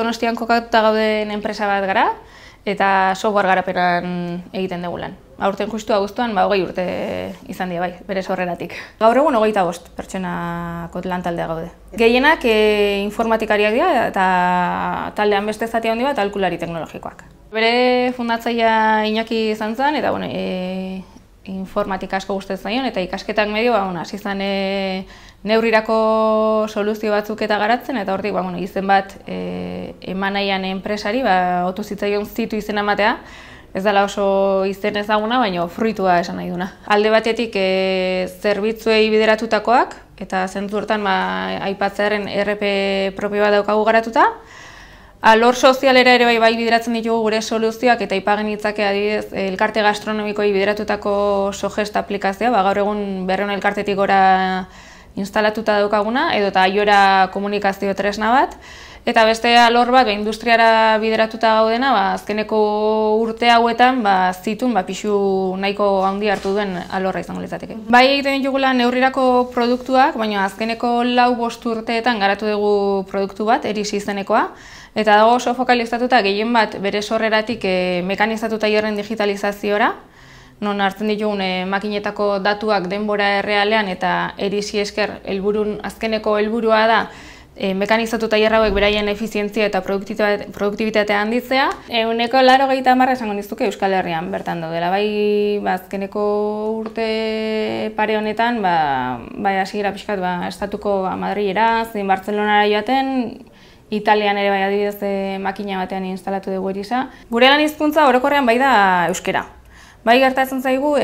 Donostian kokatuta gauden enpresa bat gara, eta software garapenan egiten dugu lan. Aurten justu abuztuan 20 urte izan dira bai, bere sorreratik. Gaur egun 25 pertsonako lan taldea gaude. Gehienak informatikariak dira eta taldean beste zati handi bat aholkulari teknologikoak. Bere fundatzailea Iñaki izan zen, eta informatika asko gustatzen zaion, eta ikasketak medio hasi zen neurrirako soluzio batzuk eta garatzen, eta hortik izen bat eman nahian enpresari, otu zitzaion zitu izena ematea, ez dela oso izen ezaguna, baina fruitua esan nahi duna. Alde batetik zerbitzuei bideratutakoak, eta zentzu hortan aipatzearen ERP propio bat daukagu garatuta. Alor sozialera ere bai bideratzen ditugu gure soluzioak, eta aipagen hitzake adibidez elkarte gastronomikoei bideratutako Sogest aplikazioa, gaur egun 200 elkartetik gora instalatuta daukaguna, edo eta Aiora komunikazio tresna bat. Eta beste alor bat, industriara bideratuta gaudena, azkeneko urte hauetan zitun pixu nahiko handi hartu duen alorra izango litzateke. Bai egiten ditugula neurrirako produktuak, baina azkeneko 4-5 urteetan garatu dugu produktu bat, Eris izenekoa, eta dago oso fokalizatuta gehien bat bere sorreratik mekanizatuta tailerren digitalizaziora, non hartzen ditugun makinetako datuak denbora errealean eta Erisi esker azkeneko helburua da mekanizatu tailer hauek beraien efizientzia eta produktibitatea handitzea. 80% esango nizuke Euskal Herrian bertan daudela. Bai, azkeneko urte pare honetan, hasiera pixkat estatuko Madrilera, zein Bartzelonara joaten, Italian ere bai adibidez makina batean instalatu dugu Erisa. Gure lan hizkuntza orokorrean bai da euskera. Bai gertatzen zaigu,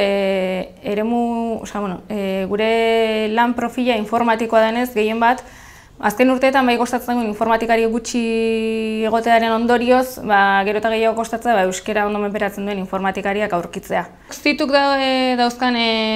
gure lan profila informatikoa denez, gehien bat, azken urteetan bai kostatzen dugu informatikari gutxi egotearen ondorioz, gero eta gehiago kostatzen euskera ondo menperatzen duen informatikariak aurkitzea. Zituk dauzkan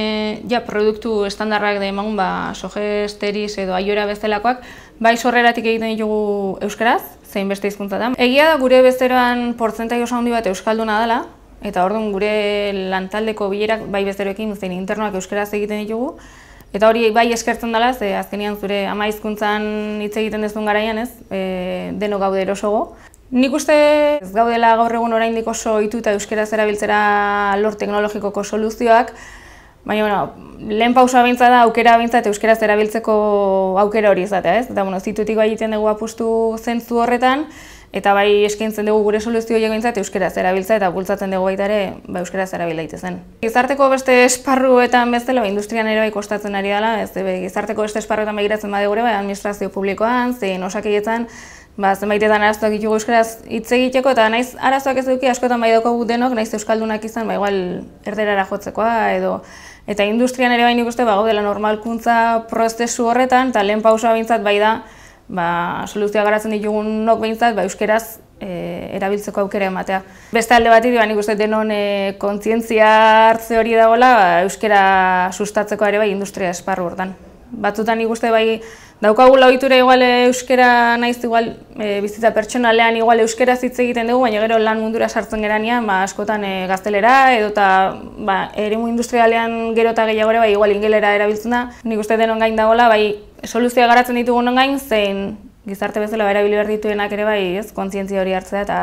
produktu estandarrak da emagun, Sogest, Eris edo Aiora bezalakoak, bai sorreratik egiten ditugu euskaraz, zein beste hizkuntzatan. Egia da gure bezeroan portzentai oso handi bat euskalduna dela, eta orduan gure lantaldeko bilerak bai bezeroekin zein internoak euskaraz egiten ditugu. Eta hori bai eskertzen dela, ze azkenean zure ama hizkuntzan hitz egiten duzun garaian ez, denok gaude erosogo. Nik uste ez gaudela gaur egun oraindik oso ohituta euskaraz erabiltzera alor teknologikoko soluzioak, baina lehen pausoa behintzat da aukera behintzat euskaraz erabiltzeko aukera hori izatea, ez? Eta zitutik bai egiten dugu apustu zentzu horretan, eta bai eskaintzen dugu gure soluzio horiek behintzat euskaraz erabiltzea eta bultzatzen dugu baita ere euskaraz erabil daitezen. Gizarteko beste esparruetan bezala, industrian ere bai kostatzen ari dela, gizarteko beste esparruetan begiratzen badegure, administrazio publikoan, zein osakidetzan, zenbaitetan arazoak ditugu euskaraz hitz egiteko, eta naiz arazoak ez duki askotan bai daukagu denok, naiz euskaldunak izan, igual erderara jotzekoa edo. Eta industrian ere bai nik uste gaudela normalkuntza prozesu horretan, eta lehen pausoa behintzat bai da, soluzioa garatzen ditugunok behintzat, euskeraz erabiltzeko aukera ematea. Beste alde batetik, nik uste denon kontzientzia hartze hori dagoela, euskera sustatzeko ere bai industria esparru hortan. Batzutan nik uste bai daukagula ohitura igual euskera naiz igual bizitza pertsonalean igual euskaraz hitz egiten dugu, baina gero lan mundura sartzen geranean askotan gaztelera edo eta eremu industrialean gero eta gehiago ere bai igual ingelera erabiltzen da. Nik uste denon gain dagoela bai soluzioa garatzen ditugun gain zein gizarte bezala erabili behar dituenak ere bai kontzientzia hori hartzea eta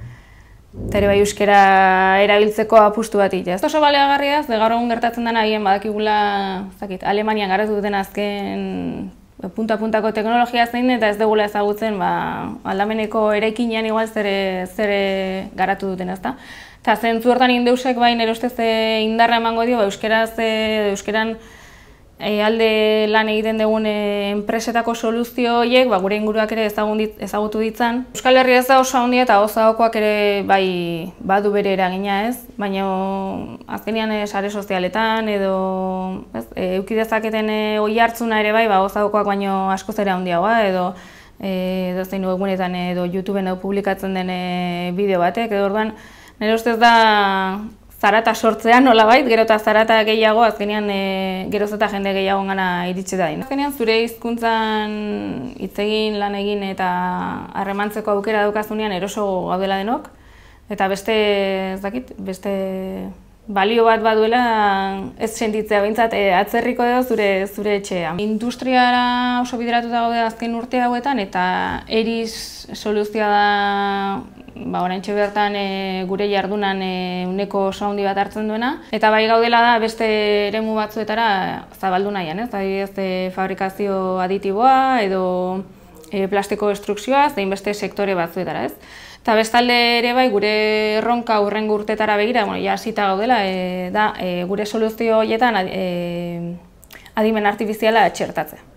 ere bai euskera erabiltzeko apustu bat egitea. Ez oso baliagarria, ze gaur egun gertatzen dena agian badakigula Alemanian garatu duten azken punta-puntako teknologia zein eta ez dugula ezagutzen aldameneko eraikinean igual zer garatu duten, ezta? Eta zentzu hortan Indeusek bai nire ustez indarra emango dio euskeran alde lan egiten dugun enpresetako soluzio horiek gure inguruak ere ezagutu ditzan. Euskal Herria ez da oso handia eta osagokoak ere bai badu bere eragina ez, baina azkenean sare sozialetan edo eduki dezaketen oihartzuna ere bai osagokoak baino askoz ere handiagoa edo zein webunetan edo YouTubeen publikatzen den bideo batek edo orduan nire ustez da zarata sortzean nolabait, gero eta zarata gehiago, azkenean geroz eta jende gehiago gana iritsi da. Azkenean zure hizkuntzan hitz egin, lan egin eta harremantzeko aukera daukazunean eroso gaudela denok, eta beste balio bat baduela ez sentitzea behintzat atzerriko edo zure etxea. Industriara oso bideratuta gaude azken urte hauetan eta ERIS soluzioa da oraintxe bertan gure jardunan uneko oso handi bat hartzen duena. Eta bai gaudela da beste eremu batzuetara zabaldu nahian, ez? Adibidez fabrikazio aditiboa edo plastiko destrukzioa, zein beste sektore batzuetara, ez? Eta bestalde ere bai, gure erronka hurrengo urtetara begira, ja hasita gaudela, da gure soluzio horietan adimen artifiziala txertatzea.